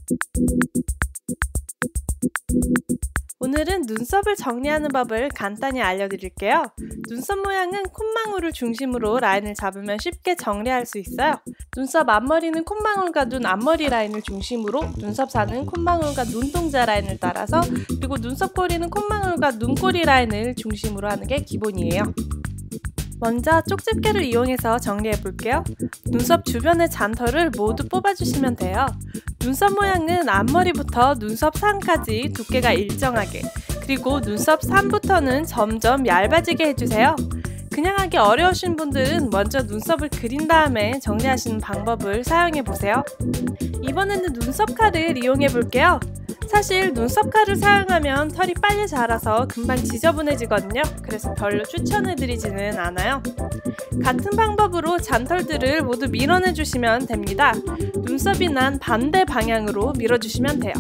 오늘은 눈썹을 정리하는 법을 간단히 알려드릴게요. 눈썹 모양은 콧망울을 중심으로 라인을 잡으면 쉽게 정리할 수 있어요. 눈썹 앞머리는 콧망울과 눈 앞머리 라인을 중심으로, 눈썹 사는 콧망울과 눈동자 라인을 따라서, 그리고 눈썹 꼬리는 콧망울과 눈꼬리 라인을 중심으로 하는 게 기본이에요. 먼저 쪽집게를 이용해서 정리해 볼게요. 눈썹 주변의 잔털을 모두 뽑아주시면 돼요. 눈썹 모양은 앞머리부터 눈썹 상까지 두께가 일정하게, 그리고 눈썹 산부터는 점점 얇아지게 해주세요. 그냥 하기 어려우신 분들은 먼저 눈썹을 그린 다음에 정리하시는 방법을 사용해 보세요. 이번에는 눈썹 칼을 이용해 볼게요. 사실 눈썹 칼을 사용하면 털이 빨리 자라서 금방 지저분해지거든요. 그래서 별로 추천해드리지는 않아요. 같은 방법으로 잔털들을 모두 밀어내주시면 됩니다. 눈썹이 난 반대 방향으로 밀어주시면 돼요.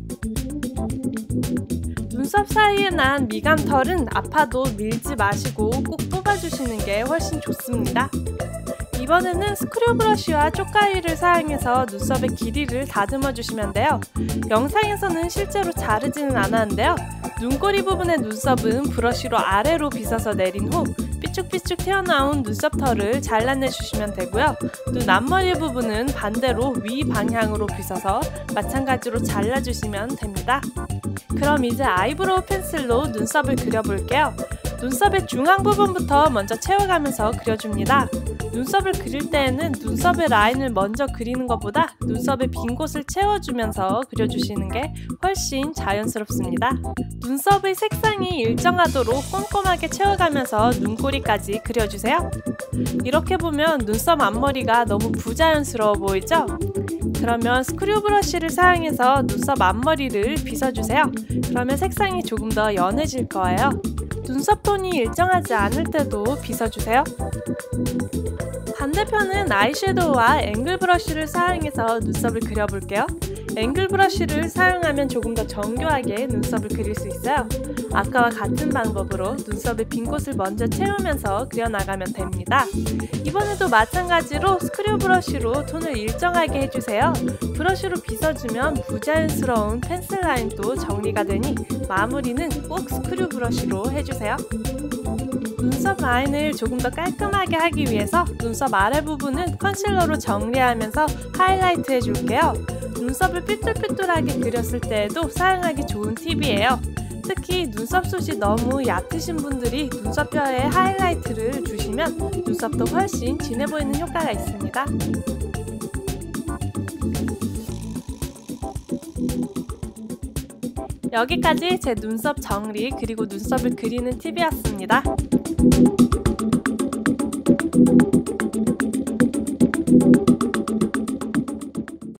눈썹 사이에 난 미간털은 아파도 밀지 마시고 꼭 뽑아주시는 게 훨씬 좋습니다. 이번에는 스크류 브러쉬와 쪽가위를 사용해서 눈썹의 길이를 다듬어 주시면 돼요. 영상에서는 실제로 자르지는 않았는데요. 눈꼬리 부분의 눈썹은 브러쉬로 아래로 빗어서 내린 후 삐쭉삐쭉 튀어나온 눈썹털을 잘라내 주시면 되고요. 눈 앞머리 부분은 반대로 위 방향으로 빗어서 마찬가지로 잘라주시면 됩니다. 그럼 이제 아이브로우 펜슬로 눈썹을 그려볼게요. 눈썹의 중앙 부분부터 먼저 채워가면서 그려줍니다. 눈썹을 그릴 때에는 눈썹의 라인을 먼저 그리는 것보다 눈썹의 빈 곳을 채워주면서 그려주시는 게 훨씬 자연스럽습니다. 눈썹의 색상이 일정하도록 꼼꼼하게 채워가면서 눈꼬리까지 그려주세요. 이렇게 보면 눈썹 앞머리가 너무 부자연스러워 보이죠? 그러면 스크류 브러쉬를 사용해서 눈썹 앞머리를 빗어주세요. 그러면 색상이 조금 더 연해질 거예요. 눈썹 톤이 일정하지 않을 때도 빗어주세요. 반대편은 아이섀도우와 앵글 브러쉬를 사용해서 눈썹을 그려볼게요. 앵글 브러쉬를 사용하면 조금 더 정교하게 눈썹을 그릴 수 있어요. 아까와 같은 방법으로 눈썹의 빈 곳을 먼저 채우면서 그려나가면 됩니다. 이번에도 마찬가지로 스크류 브러쉬로 톤을 일정하게 해주세요. 브러쉬로 빗어주면 부자연스러운 펜슬 라인도 정리가 되니 마무리는 꼭 스크류 브러쉬로 해주세요. 눈썹 라인을 조금 더 깔끔하게 하기 위해서 눈썹 아래 부분은 컨실러로 정리하면서 하이라이트 해줄게요. 눈썹을 삐뚤삐뚤하게 그렸을 때에도 사용하기 좋은 팁이에요. 특히 눈썹 숱이 너무 얕으신 분들이 눈썹뼈에 하이라이트를 주시면 눈썹도 훨씬 진해 보이는 효과가 있습니다. 여기까지 제 눈썹 정리 그리고 눈썹을 그리는 팁이었습니다.